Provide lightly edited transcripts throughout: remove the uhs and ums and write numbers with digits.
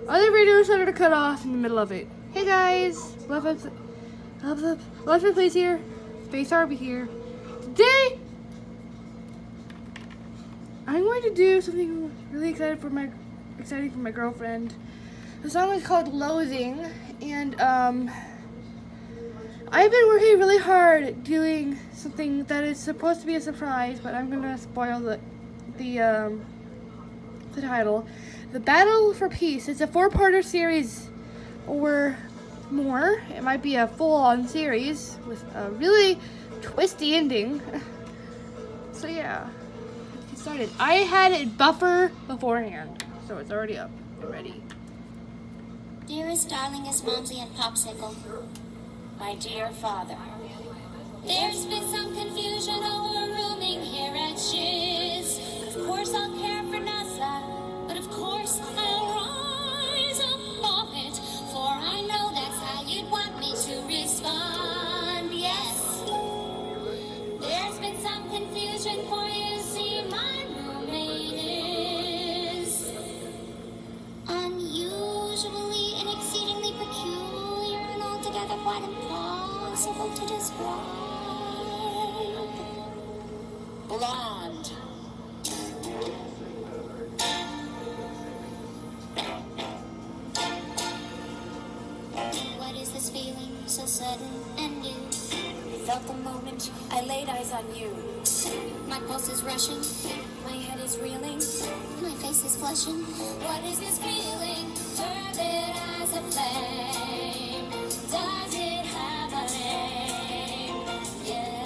Other videos started to cut off in the middle of it. Hey guys, Love Please here. Space Arby here. Today, I'm going to do something really exciting for my girlfriend. The song is called Loathing, and I've been working really hard doing something that is supposed to be a surprise, but I'm gonna spoil the title. The Battle for Peace. It's a 4-parter series or more. It might be a full-on series with a really twisty ending. So yeah, let's get started. I had it buffer beforehand, so it's already up and ready. Dearest, darlingest Momsy and Popsicle, my dear father, there's been some confusion over rooming here at Shiz. Of course I'll care for NASA, but of course I'll rise above it, for I know that's how you'd want me to respond. Yes, there's been some confusion, for you see my roommate is unusually and exceedingly peculiar and altogether quite impossible to describe. Blonde. What is this feeling so sudden and new? Felt the moment I laid eyes on you. My pulse is rushing, My head is reeling. my face is flushing. What is this feeling? Turbid as a flame. Does it have a name? Yeah.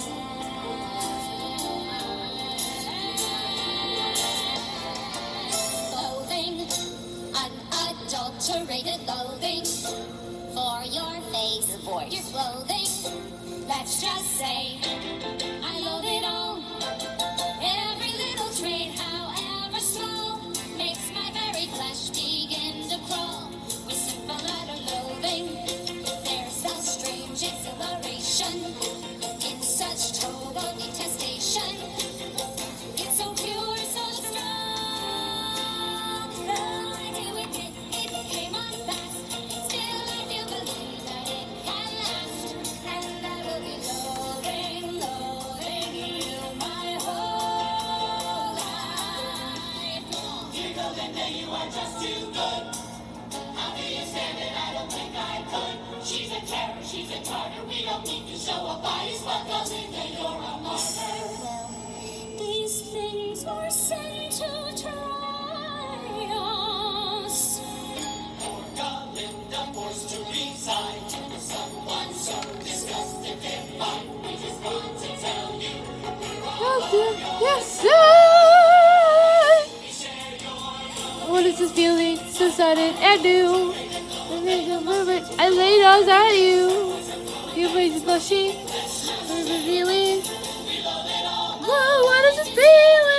Loathing, unadulterated loathing for your face, Your voice. your clothing. Let's just say I loathe it all. Every little trait, however small, makes my very flesh begin to crawl. With simple utter loathing, there's a strange exhilaration in such total detestation. It's so pure, so strong. Though I knew it came on fast. Still, I do believe that it can last. And I will be loathing you my whole life long. You know that day you are just too good. How do you stand it? I don't think I could. She's a terror, she's a tartar. We don't need to show our bodies. What goes in there, you're a martyr. Well, these things are sent to try us. Poor Galinda forced to resign. With someone so disgusted divine. We just want to tell you. Yes, sir. We share your What is this feeling so sudden and new? I laid eyes on you. Your face is blushing. What is this feeling? Whoa, what is this feeling?